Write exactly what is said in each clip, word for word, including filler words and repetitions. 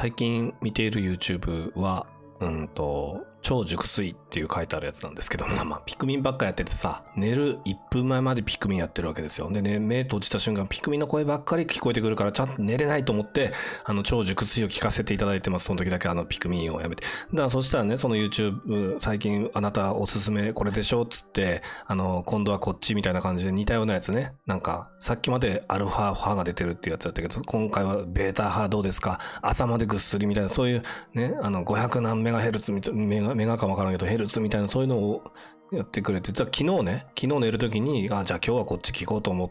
最近見ている YouTube は、うんと、超熟睡っていう書いてあるやつなんですけど、まあまあ、ピクミンばっかやっててさ、寝るいっぷんまえまでピクミンやってるわけですよ。でね、目閉じた瞬間、ピクミンの声ばっかり聞こえてくるから、ちゃんと寝れないと思って、あの、超熟睡を聞かせていただいてます。その時だけあの、ピクミンをやめて。だからそしたらね、その YouTube、最近あなたおすすめこれでしょっつって、あの、今度はこっちみたいな感じで似たようなやつね。なんか、さっきまでアルファ波が出てるっていうやつだったけど、今回はベータ波どうですか？朝までぐっすりみたいな、そういうね、あの、ごひゃく何メガヘルツみたいな、メガ、メガかわからんけど、ヘルツみたいな、そういうのをやってくれてた。昨日ね、昨日寝るときに、あ、じゃあ今日はこっち聞こうと思って、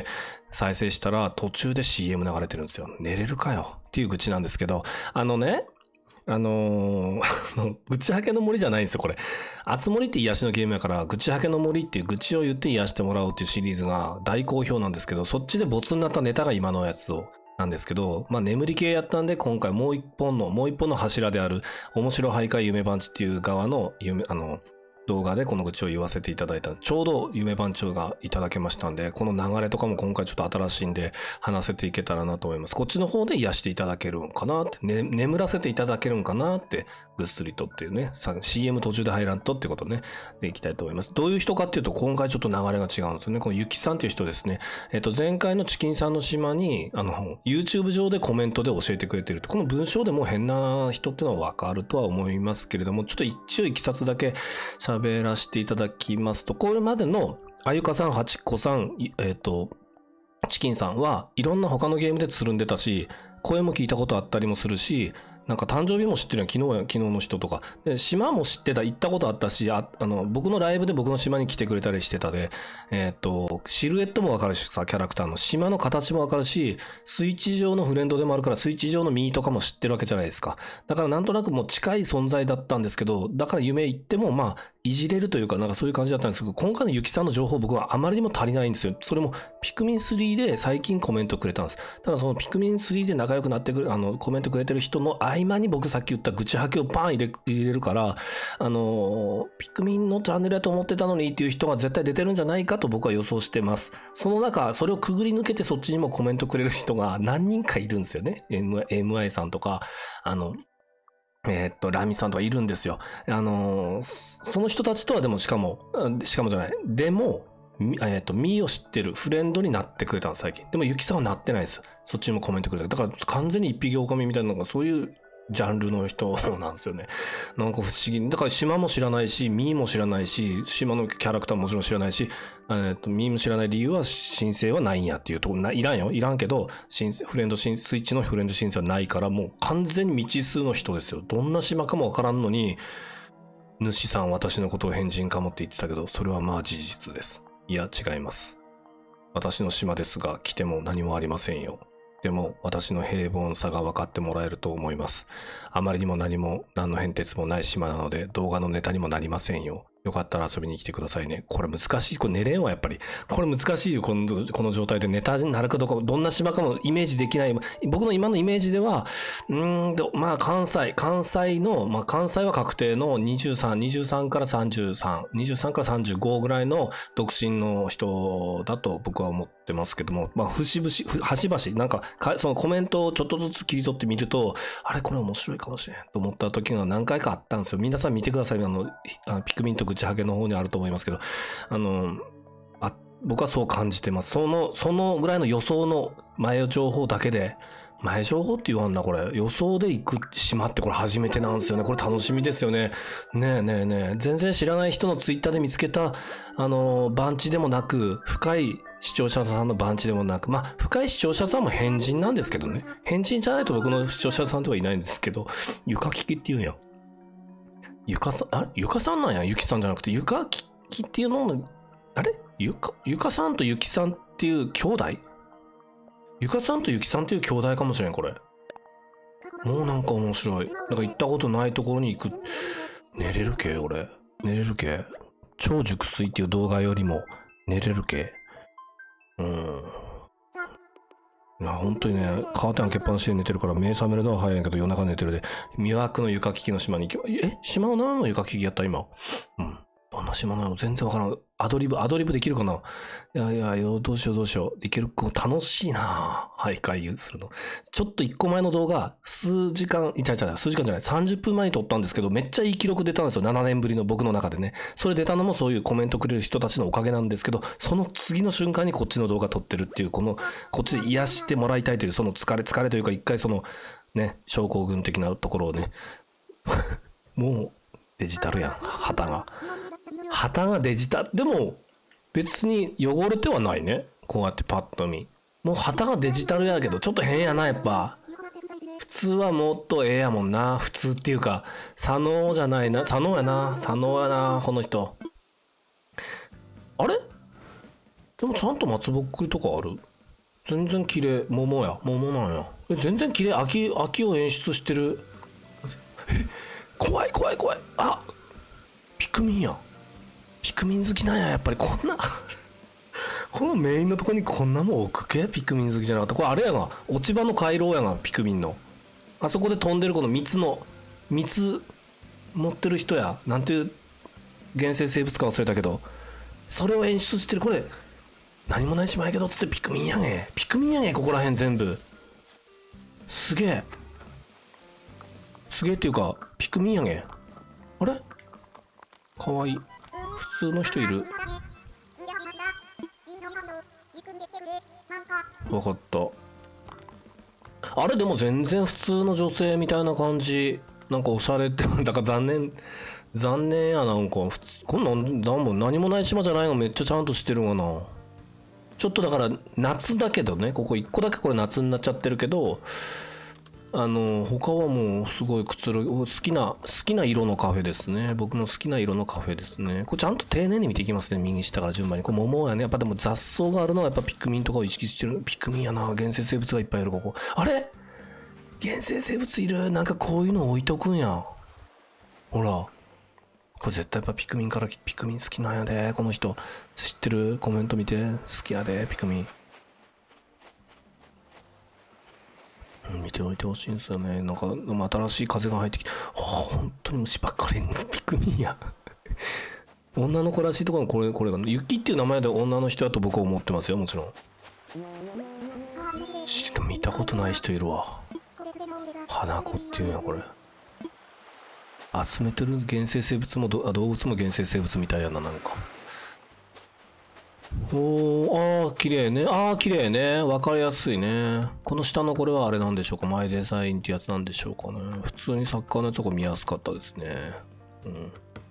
再生したら途中で シーエム 流れてるんですよ。寝れるかよっていう愚痴なんですけど、あのね、あのー、愚痴はけの森じゃないんですよ、これ。あつ森って癒しのゲームやから、愚痴はけの森っていう愚痴を言って癒してもらおうっていうシリーズが大好評なんですけど、そっちでボツになったネタが今のやつを、なんですけど、まあ眠り系やったんで、今回もう一本の、もう一本の柱である、面白徘徊夢番地っていう側の夢、あの、動画でこの愚痴を言わせていただいた。ちょうど夢番長がいただけましたんで、この流れとかも今回ちょっと新しいんで話せていけたらなと思います。こっちの方で癒していただけるんかなって、ね、眠らせていただけるんかなって、ぐっすりとっていうね、シーエム 途中で入らんとってことね、でいきたいと思います。どういう人かっていうと、今回ちょっと流れが違うんですよね。このゆきさんっていう人ですね。えっと、前回のチキンさんの島に、あの、YouTube 上でコメントで教えてくれてる。この文章でも変な人っていうのはわかるとは思いますけれども、ちょっと一応いきさつだけ喋らせていただきますと、これまでのあゆかさん、はちこさん、えっと、チキンさんはいろんな他のゲームでつるんでたし、声も聞いたことあったりもするし、なんか誕生日も知ってるよ、昨日や、昨日の人とか。で、島も知ってた、行ったことあったし、あ、あの、僕のライブで僕の島に来てくれたりしてたで、えっと、シルエットもわかるしさ、キャラクターの島の形もわかるし、スイッチ上のフレンドでもあるから、スイッチ上のミーとかも知ってるわけじゃないですか。だからなんとなくもう近い存在だったんですけど、だから夢行っても、まあ、いじれるというか、なんかそういう感じだったんですけど、今回のゆきさんの情報僕はあまりにも足りないんですよ。それも、ピクミンスリーで最近コメントくれたんです。ただそのピクミンスリーで仲良くなってくる、あの、コメントくれてる人の合間に僕さっき言った愚痴吐きをバン入れ、入れるから、あの、ピクミンのチャンネルだと思ってたのにっていう人が絶対出てるんじゃないかと僕は予想してます。その中、それをくぐり抜けてそっちにもコメントくれる人が何人かいるんですよね。エムアイ さんとか、あの、えー、っと、ラミさんとかいるんですよ。あのー、その人たちとはでもしかも、しかもじゃない。でも、えー、っと、ミーを知ってるフレンドになってくれたの、最近。でも、ユキさんはなってないです。そっちにもコメントくれた。だから、完全に一匹狼みたいなのが、そういうジャンルの人なんですよね。なんか不思議。だから、島も知らないし、ミーも知らないし、島のキャラクターももちろん知らないし、えー、っと、ミーも知らない理由は申請はないんやっていうところ、ないらんよ。いらんけど、フレンド申、スイッチのフレンド申請はないから、もう完全に未知数の人ですよ。どんな島かもわからんのに、主さん私のことを変人かもって言ってたけど、それはまあ事実です。いや、違います。私の島ですが、来ても何もありませんよ。でも、私の平凡さが分かってもらえると思います。あまりにも何も、何の変哲もない島なので、動画のネタにもなりませんよ。よかったら遊びに来てくださいね。これ難しい。これ寝れんわ、やっぱり。これ難しいよ。この、この状態でネタになるかどうか、どんな島かもイメージできない。僕の今のイメージでは、うーんと、まあ関西、関西の、まあ関西は確定のにじゅうさん、にじゅうさんからさんじゅうさん、にじゅうさんからさんじゅうごぐらいの独身の人だと僕は思ってますけども、まあ節々、端々、なんかか、そのコメントをちょっとずつ切り取ってみると、あれこれ面白いかもしれんと思った時が何回かあったんですよ。皆さん見てください。あの、あのピクミンと愚痴ハゲの方にあると思いますけど、あの、あ、僕はそう感じてます。その、そのぐらいの予想の前情報だけで、前情報って言わんな、これ。予想で行く島ってこれ初めてなんですよね。これ楽しみですよね。ねえねえねえ。全然知らない人のツイッターで見つけた、あの、番地でもなく、深い視聴者さんの番地でもなく、まあ、深い視聴者さんも変人なんですけどね。変人じゃないと僕の視聴者さんではいないんですけど、床聞きって言うんや。ゆかさん、あ、ゆかさんなんや、ゆきさんじゃなくて、ゆか聞きっていうの、あれゆか、ゆかさんとゆきさんっていう兄弟ゆかさんとゆきさんっていう兄弟かもしれん、これ。もうなんか面白い。なんか行ったことないところに行く。寝れる系俺。寝れる系超熟睡っていう動画よりも寝れる系うん。いや、本当にね、カーテン開けっぱなしで寝てるから目覚めるのは早いんやけど夜中寝てるで、魅惑の床利きの島に行き、え島の名前も床利きやった今。うん。 どんな島なの全然わからん。アドリブ、アドリブできるかな。いやいや、よ、どうしようどうしよう。いける、こう楽しいなはい、回遊するの。ちょっと一個前の動画、数時間、いちゃいちゃ、数時間じゃない、さんじゅっぷんまえに撮ったんですけど、めっちゃいい記録出たんですよ。ななねんぶりの僕の中でね。それ出たのもそういうコメントくれる人たちのおかげなんですけど、その次の瞬間にこっちの動画撮ってるっていう、この、こっちで癒してもらいたいという、その疲れ、疲れというか、一回その、ね、症候群的なところをね、もうデジタルやん、旗が。旗がデジタル、でも別に汚れてはないね。こうやってパッと見。もう旗がデジタルやけど、ちょっと変やな、やっぱ。普通はもっとええやもんな。普通っていうか、左脳じゃないな。左脳やな。左脳やな、この人。あれでもちゃんと松ぼっくりとかある。全然綺麗。桃や。桃なんや。え、全然綺麗。秋、秋を演出してる。え、怖い怖い怖い。あ、ピクミンや。ピクミン好きなんや。やっぱりこんなこのメインのとこにこんなもん置くけ。ピクミン好きじゃなかった。これあれやが、落ち葉の回廊やが、ピクミンの。あそこで飛んでるこの蜜の、蜜持ってる人や。なんていう原生生物か忘れたけど、それを演出してる。これ何もないしまいけどつってピクミンやげ。ピクミンやげ、ここら辺全部。すげえ。すげえっていうか、ピクミンやげ。あれかわいい。普通の人いる。わかった。あれでも全然普通の女性みたいな感じ。なんかおしゃれって、だから残念。残念やなんか。普通こんなん何も何もない島じゃないのめっちゃちゃんとしてるがな。ちょっとだから夏だけどね、ここいっこだけこれ夏になっちゃってるけど、あの他はもうすごいくつろぎ、好きな好きな色のカフェですね。僕の好きな色のカフェですね。これちゃんと丁寧に見ていきますね。右下から順番に。これ桃やね。やっぱでも雑草があるのはやっぱピクミンとかを意識してる。ピクミンやな。原生生物がいっぱいいるここ。あれ原生生物いる。なんかこういうの置いとくんや。ほら。これ絶対やっぱピクミンからピクミン好きなんやで。この人知ってる？コメント見て。好きやでピクミン。見ておいてほしいんですよね。なんか新しい風が入ってきて、はあ、本当に虫ばっかりのピクミンや女の子らしいところのこれこれが雪っていう名前で女の人だと僕は思ってますよ。もちろん見たことない人いるわ。花子っていうんやこれ。集めてる原生生物もど動物も原生生物みたいやな。なんかおー、あー綺麗ね。あー綺麗ね。わかりやすいね。この下のこれはあれなんでしょうか。マイデザインってやつなんでしょうかね。普通にサッカーのやつが見やすかったですね。うん。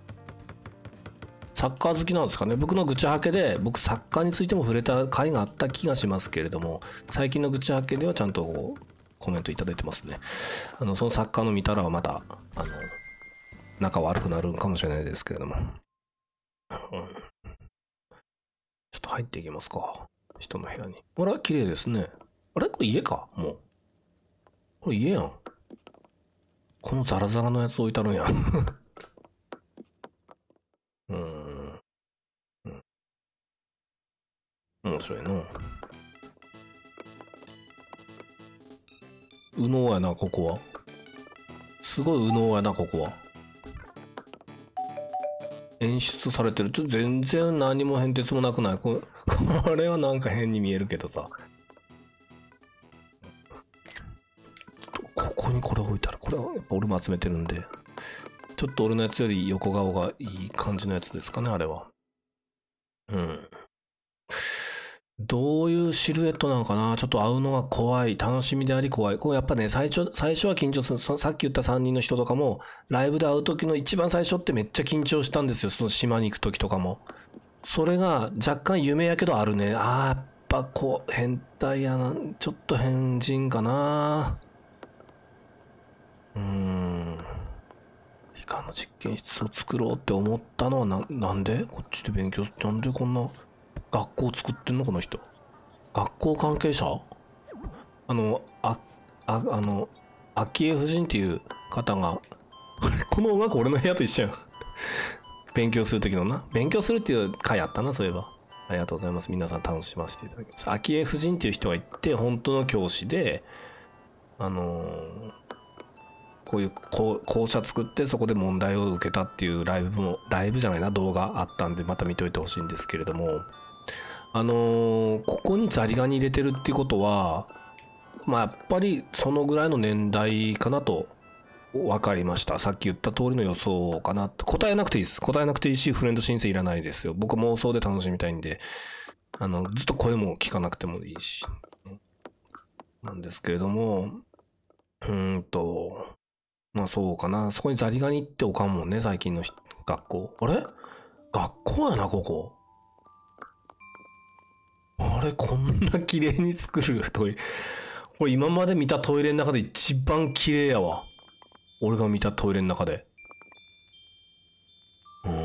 サッカー好きなんですかね。僕の愚痴はけで、僕サッカーについても触れた回があった気がしますけれども、最近の愚痴はけではちゃんとこうコメントいただいてますね。あの、そのサッカーの見たらまた、あの、仲悪くなるかもしれないですけれども。うん、ちょっと入っていきますか。人の部屋に。あれ綺麗ですね。あれこれ家かもう。これ家やん。このザラザラのやつ置いてあるんや。うーん。うん。面白いな。右脳やな、ここは。すごい右脳やな、ここは。演出されてる。ちょっと全然何も変哲もなくない？これ、これはなんか変に見えるけどさ。ここにこれ置いてある。これはやっぱ俺も集めてるんで。ちょっと俺のやつより横顔がいい感じのやつですかね、あれは。うん。どういうシルエットなのかな。ちょっと会うのが怖い。楽しみであり怖い。こうやっぱね、最初、最初は緊張する。さっき言ったさんにんの人とかも、ライブで会う時の一番最初ってめっちゃ緊張したんですよ。その島に行く時とかも。それが若干夢やけどあるね。あー、やっぱこう、変態やな。ちょっと変人かな。うーん。理科の実験室を作ろうって思ったのはな、なんでこっちで勉強、なんでこんな学校作ってんのこの人。学校関係者？あの、あ、あ、あの、昭恵夫人っていう方が、この音楽俺の部屋と一緒やん。勉強する時のな。勉強するっていう回あったな、そういえば。ありがとうございます。皆さん楽しませていただきました。昭恵夫人っていう人がいて、本当の教師で、あのー、 こういうこう校舎作ってそこで問題を受けたっていうライブもライブじゃないな動画あったんでまた見といてほしいんですけれども、あのー、ここにザリガニ入れてるっていうことはまあやっぱりそのぐらいの年代かなと分かりました。さっき言った通りの予想かなと。答えなくていいです。答えなくていいしフレンド申請いらないですよ。僕妄想で楽しみたいんで、あのずっと声も聞かなくてもいいしなんですけれども、うーんとまあそうかな。そこにザリガニっておかんもんね、最近の学校。あれ学校やな、ここ。あれこんな綺麗に作るトイレ。これ今まで見たトイレの中で一番綺麗やわ。俺が見たトイレの中で。うん。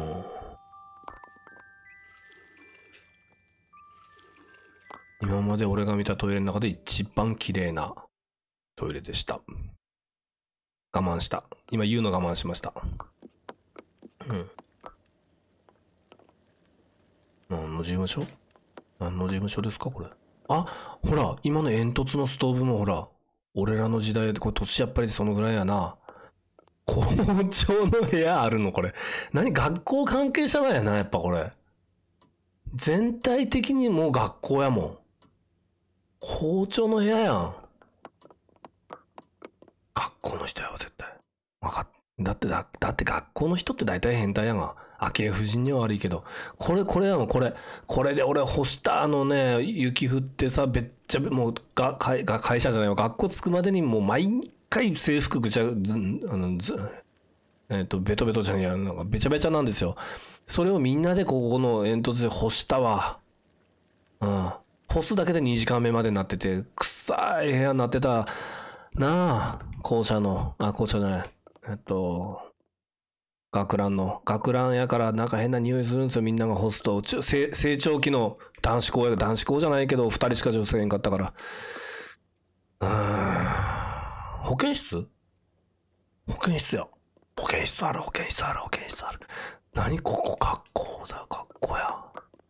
今まで俺が見たトイレの中で一番綺麗なトイレでした。我慢した。今言うの我慢しました。うん。何の事務所？何の事務所ですかこれ。あ、ほら、今の煙突のストーブもほら、俺らの時代でこれ年やっぱりそのぐらいやな。校長の部屋あるのこれ。何学校関係者なんやな、やっぱこれ。全体的にもう学校やもん。校長の部屋やん。学校の人やわ、絶対。わかっ、だってだ、だって学校の人って大体変態やが。昭恵夫人には悪いけど。これ、これやもん、これ。これで俺干したあのね、雪降ってさ、べっちゃべ、もう、が、会、が、会社じゃないわ。学校着くまでにもう毎回制服ぐちゃ、ず、あの、ず、えっと、ベトベトじゃねえや、なんかべちゃべちゃなんですよ。それをみんなでここの煙突で干したわ。うん。干すだけでにじかんめまでなってて、臭い部屋になってた。なあ、校舎の、あ、校舎じゃない。えっと、学ランの。学ランやからなんか変な匂いするんですよ、みんなが干すと。ち成成長期の男子校や、男子校じゃないけど、ふたりしか女性いんかったから。うーん。保健室？保健室や。保健室ある、保健室ある、保健室ある。何ここ、学校だよ、学校や。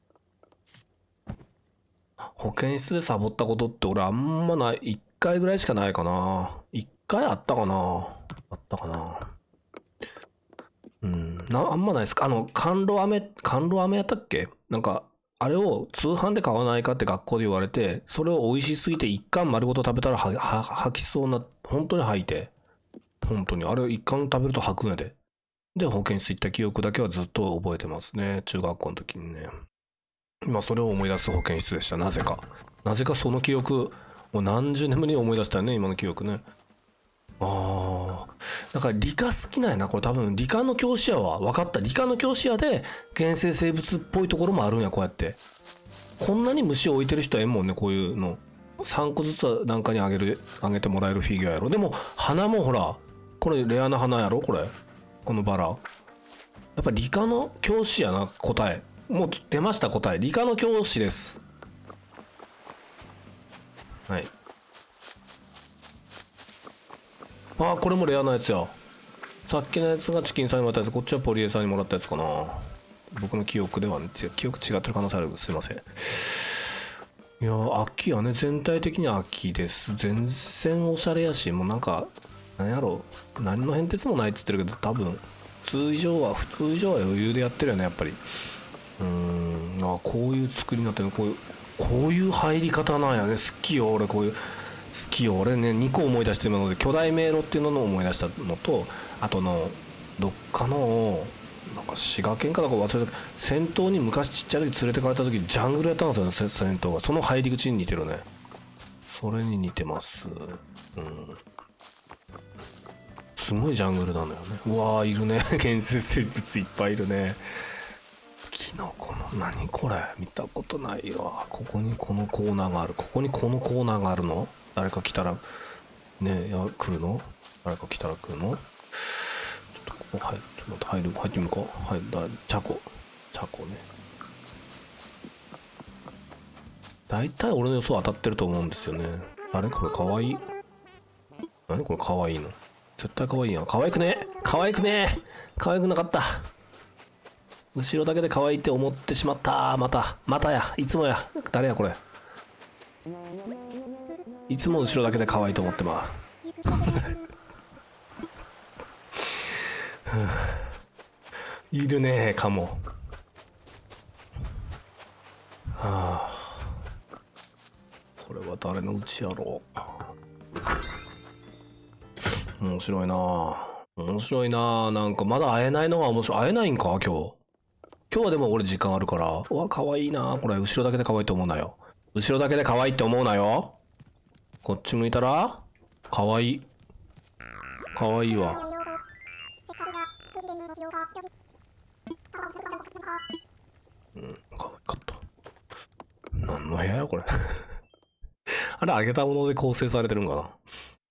保健室でサボったことって俺あんまない。一回ぐらいしかないかな。一回あったかな。あったかな。うん。な、あんまないですか。あの、甘露飴、甘露飴やったっけなんか、あれを通販で買わないかって学校で言われて、それを美味しすぎて一貫丸ごと食べたらは、は、吐きそうな、本当に吐いて。本当に。あれ一貫食べると吐くんやで。で、保健室行った記憶だけはずっと覚えてますね。中学校の時にね。今それを思い出す保健室でした。なぜか。なぜかその記憶、もう何十年ぶりに思い出したよね、今の記憶ね。ああ。だから理科好きなんやな。これ多分理科の教師やわ。分かった。理科の教師やで原生生物っぽいところもあるんや、こうやって。こんなに虫を置いてる人はえんもんね、こういうの。さんこずつはなんかにあげる、あげてもらえるフィギュアやろ。でも、花もほら、これレアな花やろこれ。このバラ。やっぱ理科の教師やな、答え。もう出ました答え。理科の教師です。はい。ああ、これもレアなやつや。さっきのやつがチキンさんにもらったやつ、こっちはポリエさんにもらったやつかな。僕の記憶では、ね、記憶違ってる可能性ある。すいません。いやー、秋はね、全体的に秋です。全然おしゃれやし、もうなんか、なんやろう、何の変哲もないっつってるけど、多分、普通以上は、普通以上は余裕でやってるよね、やっぱり。うーん、あ、こういう作りになってるの、こういう、こういう入り方なんやね。好きよ、俺、こういう。好きよ、俺ね、にこ思い出してるので、巨大迷路っていうのを思い出したのと、あとの、どっかの、なんか滋賀県かなんか忘れた、戦闘に昔ちっちゃい時連れてかれた時、ジャングルやったんですよね、戦闘が。その入り口に似てるね。それに似てます。うん。すごいジャングルなのよね。うわー、いるね。原生生物いっぱいいるね。キノコの、何これ見たことないわ。ここにこのコーナーがある。ここにこのコーナーがあるの？誰か来たら、ね、や、来るの？誰か来たら来るの？ちょっとここ入る。ちょっと入る。入ってみるか？はい、だ、チャコ。チャコね。大体俺の予想当たってると思うんですよね。あれこれかわいい。何これかわいいの？絶対かわいいやん。かわいくね？かわいくね？かわいくなかった。後ろだけで可愛いって思ってしまった。またまたや、いつもや。誰やこれ。いつも後ろだけで可愛いと思ってまう。 いるね、カモ。はあ。これは誰のうちやろう。面白いな。面白いな。なんかまだ会えないのが面白い。会えないんか今日。今日はでも俺時間あるから。うわ、可愛いな。これ、後ろだけで可愛いと思うなよ。後ろだけで可愛いって思うなよ。こっち向いたら可愛い。可愛いわ。うん、可愛かった。何の部屋やこれ。あれ、あげたもので構成されてるんかな。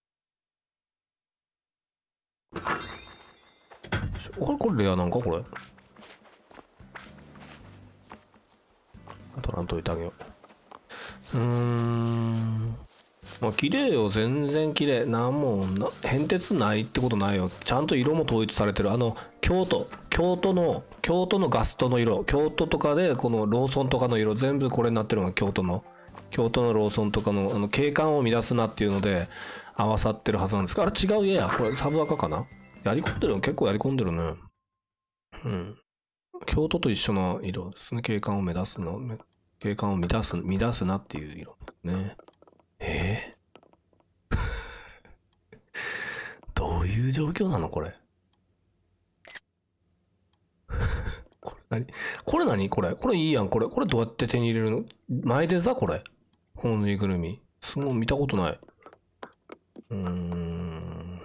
あれ、これレアなんかこれ。取らんといてあげよう。うーん。まあ、綺麗よ。全然綺麗。なんもな、変哲ないってことないよ。ちゃんと色も統一されてる。あの、京都。京都の、京都のガストの色。京都とかで、このローソンとかの色、全部これになってるのが京都の。京都のローソンとかの、あの、景観を乱すなっていうので、合わさってるはずなんですが、あれ違う家や。これサブアカかな。やり込んでるの結構やり込んでるね。うん。京都と一緒の色ですね。景観を目指すの。景観を乱す、乱すなっていう色ですね。えー、どういう状況なのこれ。これ何これ何これこれいいやん。これ、これどうやって手に入れるの。前でさ、これ。このぬいぐるみ。すごい見たことない。うーん。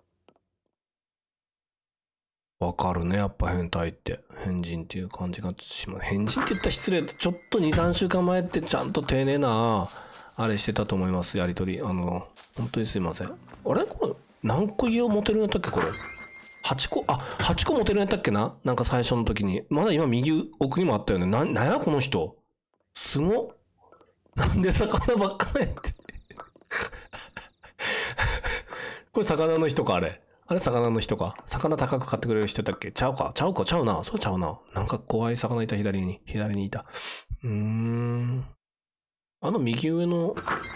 わかるね。やっぱ変態って。変人っていう感じがします。変人って言ったら失礼。ちょっとに、さんしゅうかんまえってちゃんと丁寧な、あれしてたと思います。やりとり。あの、本当にすいません。あれこれ、何個家を持てるんやったっけこれ。はちこ、あ、はちこ持てるんやったっけななんか最初の時に。まだ今右奥にもあったよね。な、なんやこの人。すごっ。なんで魚ばっかりやって。これ魚の人か、あれ。あれ魚の人か。魚高く買ってくれる人だっけ。ちゃうか。ちゃうか。ちゃうな。そうちゃうな。なんか怖い魚いた、左に。左にいた。うーん。あの右上の、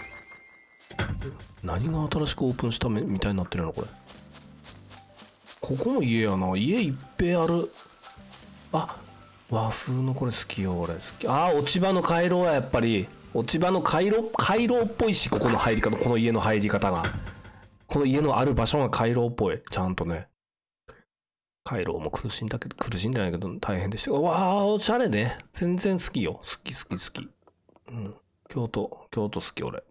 何が新しくオープンしたみたいになってるのこれ。ここも家やな。家いっぺいある。あ、和風のこれ好きよ。俺好き。あ、落ち葉の回廊や、やっぱり。落ち葉の回廊、回廊っぽいし、ここの入り方、この家の入り方が。この家のある場所が回廊っぽい。ちゃんとね。回廊も苦しんだけど、苦しんでないけど大変でした。うわあ、おしゃれね。全然好きよ。好き好き好き。うん。京都、京都好き俺。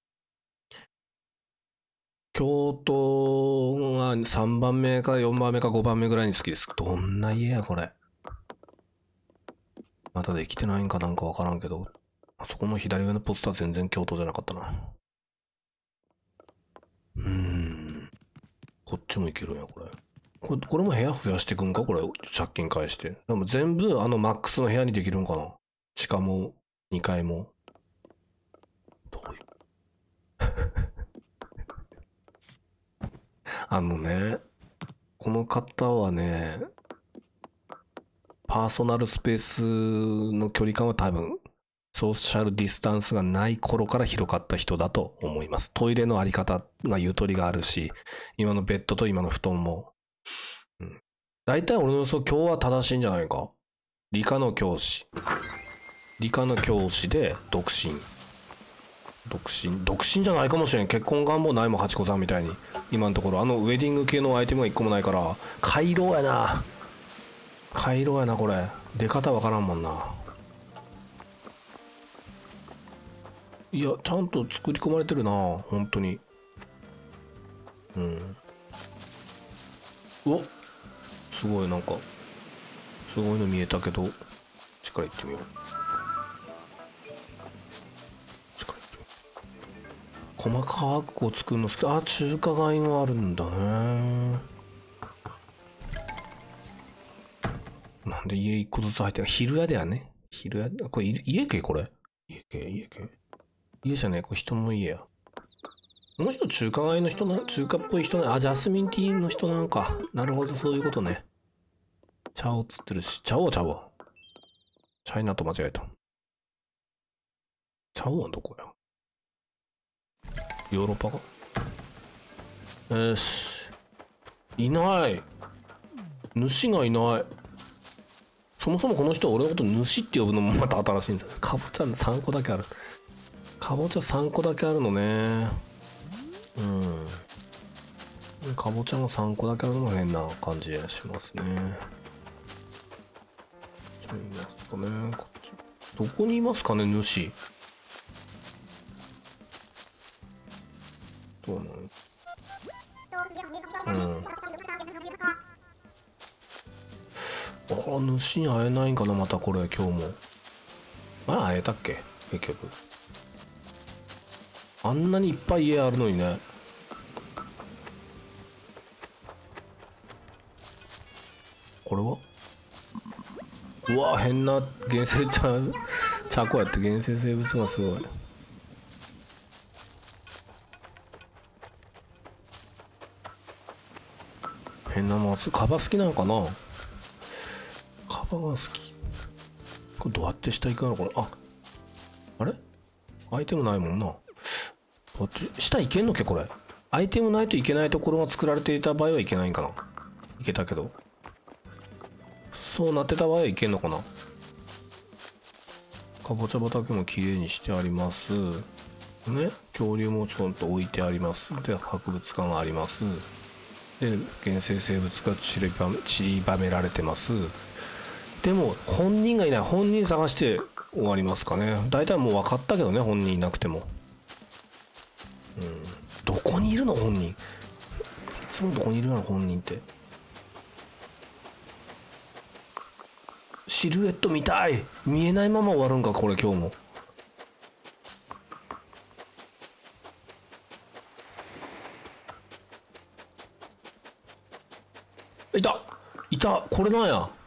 京都がさんばんめかよんばんめかごばんめぐらいに好きです。どんな家やこれ。まだできてないんかなんかわからんけど、あそこの左上のポスター全然京都じゃなかったな。うーん。こっちもいけるんや、これ。これ、これも部屋増やしていくんかこれ、借金返して。でも全部あのマックスの部屋にできるんかな。しかも、にかいも。どういう。あのね、この方はね、パーソナルスペースの距離感は多分、ソーシャルディスタンスがない頃から広かった人だと思います。トイレのあり方がゆとりがあるし、今のベッドと今の布団も。うん、大体俺の予想今日は正しいんじゃないか。理科の教師。理科の教師で独身。独身独身じゃないかもしれん。結婚願望ないもん、ハチコさんみたいに。今のところ、あのウェディング系のアイテムが一個もないから、回廊やな。回廊やな、これ。出方わからんもんな。いや、ちゃんと作り込まれてるな、本当に。うん。お、すごいなんか、すごいの見えたけど、力いってみよう。力いってみよう。細かくこう作るの好き。あ、中華街があるんだね。なんで家一個ずつ入ってる。昼屋だよね。昼屋、これ家系これ。家系、家系。家じゃねえ、これ人の家や。この人中華街の人な、中華っぽい人な、あ、ジャスミンティーの人なんか。なるほど、そういうことね。茶をつってるし、茶を茶を。チャイナと間違えた。茶をはどこや。ヨーロッパか。よし。いない。主がいない。 そもそもこの人は俺のこと主って呼ぶのもまた新しいんですよ。かぼちゃさんこだけある。かぼちゃさんこだけあるのね。うん。かぼちゃがさんこだけあるのも変な感じがしますね。ちょいますかね。こっちどこにいますかね、主。どうなの？うん。ああ、主に会えないんかな、またこれ、今日も。まあ、会えたっけ結局。あんなにいっぱい家あるのにね。これはうわ、変な原生ちゃん、チャコやって原生生物がすごい。変なマス、カバ好きなのかな。カバが好き。これどうやって下行くのこれ。あ、あれアイテムないもんな。どっち下行けんのっけこれ。アイテムないといけないところが作られていた場合はいけないんかな。いけたけど。そうなってた場合はいけんのかな。かぼちゃ畑もきれいにしてあります。ね。恐竜もちょっと置いてあります。で、博物館があります。で、原生生物が散りばめ、散りばめられてます。でも、本人がいない。本人探して終わりますかね。大体もう分かったけどね、本人いなくても。うん。どこにいるの本人。いつもどこにいるの本人って。シルエット見たい。見えないまま終わるんかこれ今日も。いたいた。これなんや。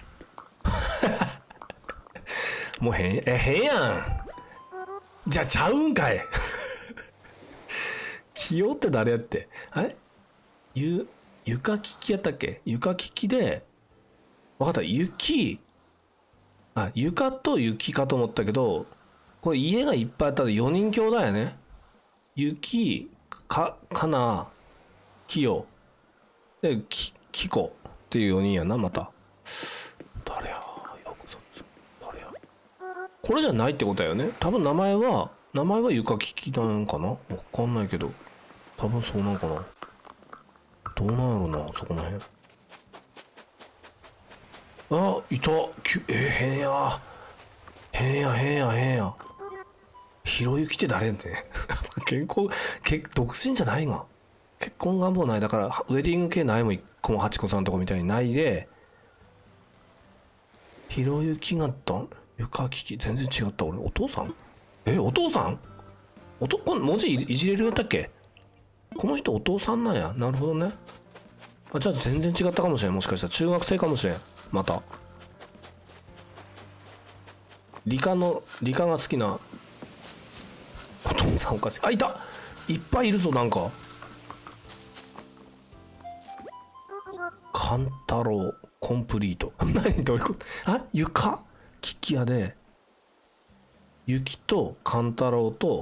もう変え変やん。じゃあちゃうんかい。清って誰やって。あれゆ床利きやったっけ。床利きで分かった。雪あ、床と雪かと思ったけど、これ家がいっぱいあったらよにん兄弟やね。雪、か、かな、きよ、で、き、きこっていうよにんやな、また。誰や、よくそっち、誰や。これじゃないってことやよね。多分名前は、名前は床利きなんかなわかんないけど。多分そうなんかな。どうなんやろな、そこの辺。あ、いた。きえー、変や。変や、変や、変や。ひろゆきって誰って。健康、け、独身じゃないが。結婚願望ない。だから、ウェディング系ないもん、一個も、ハチコさんとこみたいにないで、ひろゆきがった、床利き、全然違った。俺、お父さんえ、お父さんおと、この文字いじれるやったっけ。この人お父さんなんや。なるほどね。あ、じゃあ全然違ったかもしれん。もしかしたら中学生かもしれん。また理科の理科が好きなお父さんおかしい。あ、いた。いっぱいいるぞ。なんか勘太郎コンプリート。何どういうこと。あ、床利き屋で雪と勘太郎と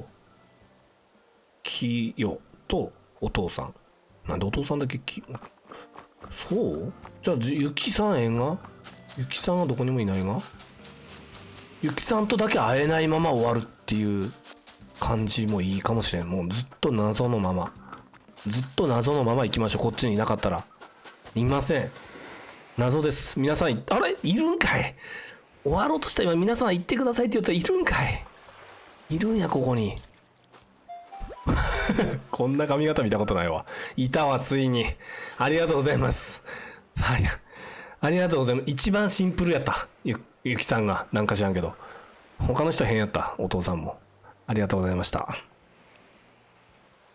きよとお父さん。なんでお父さんだけきそうじゃあゆきさんええんが。ゆきさんはどこにもいないが。ゆきさんとだけ会えないまま終わるっていう感じもいいかもしれん。もうずっと謎のままずっと謎のまま行きましょう。こっちにいなかったらいません。謎です。皆さんあれいるんかい。終わろうとした今皆さん行ってくださいって言ったらいるんかい。いるんやここに。こんな髪型見たことないわ。いたわついに。ありがとうございます。ありありがとうございます。一番シンプルやった。ゆゆきさんがなんか知らんけど。他の人変やった。お父さんも。ありがとうございました。